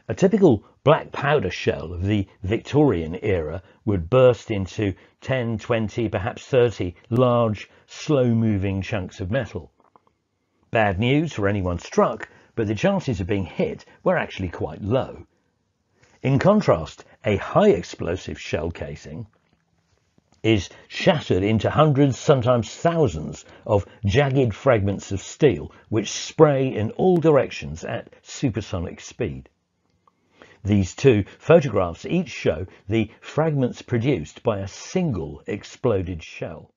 A typical black powder shell of the Victorian era would burst into 10, 20, perhaps 30 large, slow-moving chunks of metal. Bad news for anyone struck, but the chances of being hit were actually quite low. In contrast, a high explosive shell casing is shattered into hundreds, sometimes thousands of jagged fragments of steel which spray in all directions at supersonic speed. These two photographs each show the fragments produced by a single exploded shell.